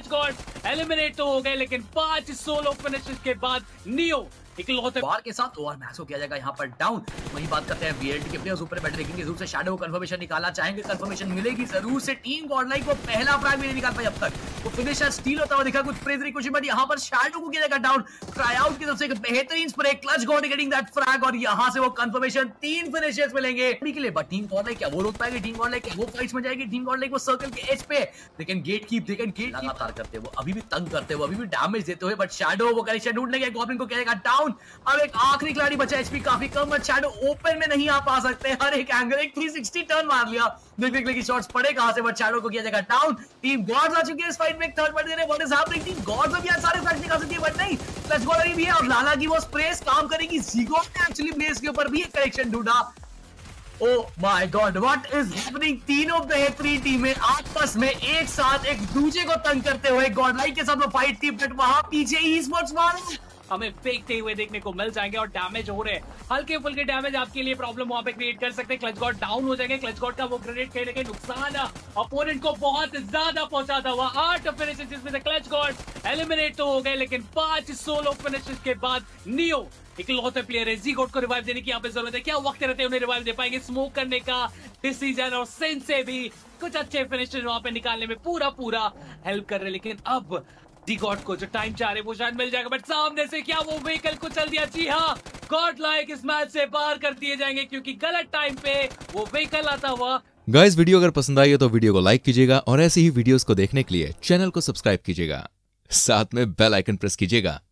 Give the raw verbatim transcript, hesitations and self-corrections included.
Clutch God eliminate तो हो गए, लेकिन पांच सोलो फिनिशेस के बाद नियो इकलौते बार के साथ ओवर मैच को किया जाएगा यहाँ पर डाउन। वही बात करते हैं वीएलटी के प्लेयर्स ऊपर बैठे देखेंगे, जरूर से शैडो को कंफर्मेशन निकालना चाहेंगे, कंफर्मेशन मिलेगी जरूर से। टीम गॉडलाइक वो पहला फ्रैग भी नहीं निकाल पाई अब तक, वो फिनिशर स्टील होता हुआ दिखा कुछ प्रेजरी कुछ, बट यहाँ पर शैडो को किया जाएगा डाउन। ट्राई आउट की तरफ से एक बेहतरीन spray, clutch god getting that frag, और यहाँ से वो कंफर्मेशन तीन फिनिशर्स मिलेंगे के लिए। बट टीम गॉडलाइक क्या वो रोक पाएगी? टीम गॉडलाइक क्या वो फाइट्स में जाएगी? टीम गॉडलाइक वो सर्कल के एज पे, लेकिन गेट कीप देखें गेट लगातार करते वो अभी भी तंग करते हुए, अभी भी डैमेज देते हुए, बट शैडो वो कनेक्शन ढूंढ लेंगे। गॉब्लिन को किया जाएगा डाउन। अब एक आखिरी खिलाड़ी बचा, एचपी काफी कम, बट शैडो ओपन में नहीं आ पा सकते। हर एक एंगल एक तीन सौ साठ टर्न मार लिया, देख देख लेकिन शॉट्स पड़े कहां से, बट शैडो को किया जाएगा डाउन। टीम गॉड्स आ चुकी है इस फाइट में, एक थर्ड पार्टी दे रहे हैं। What is happening? Team gods अभी आज सारे फ्रैग्स निकाल सकती है, बट नहीं, क्लच गॉड अभी भी है, और लाला की वो स्प्रेस काम करेगी। ज़ीगो ने एक्चुअली ब्लेज के ऊपर भी एक करेक्शन ढूंढा। Oh my God, what is happening? तीनों बेहतरीन टीमें आपस में एक साथ एक दूसरे को तंग करते हुए गॉडलाइक के साथ वो फाइट थी, बट वहां पीछे ई स्पोर्ट्स वाले हमें फेंकते हुए देखने को मिल जाएंगे, और डैमेज हो रहे हैं, हल्के फुल्के डैमेज आपके लिए प्रॉब्लम वहां पे क्रिएट कर सकते हैं। क्लच गॉड डाउन हो जाएंगे, क्लच गॉड का वो ग्रेनेड खेलने के नुकसान अपोनेंट को बहुत ज्यादा पहुंचाता हुआ। आठ फिनिशेस जिसमें से क्लच गॉड एलिमिनेट तो हो गए, लेकिन पांच सोलो फिनिशेस के बाद नियो इकलौते प्लेयर है। ज़ीगोट को रिवाइव देने की यहाँ पे जरूरत है, क्या वक्त रहते हैं उन्हें रिवाइव दे पाएंगे? स्मोक करने का डिसीजन और सेंस से भी कुछ अच्छे फिनिशेस वहां पे निकालने में पूरा पूरा हेल्प कर रहे, लेकिन अब ज़ीगोट को जो टाइम चाह रहे वो शायद मिल जाएगा, बट सामने से क्या वो व्हीकल को चल दिया? जी हाँ, गॉडलाइक इस मैच से बाहर कर दिए जाएंगे, क्योंकि गलत टाइम पे वो व्हीकल आता हुआ। गाइस, वीडियो अगर पसंद आई है तो वीडियो को लाइक कीजिएगा, और ऐसी ही वीडियोस को देखने के लिए चैनल को सब्सक्राइब कीजिएगा, साथ में बेल आइकन प्रेस कीजिएगा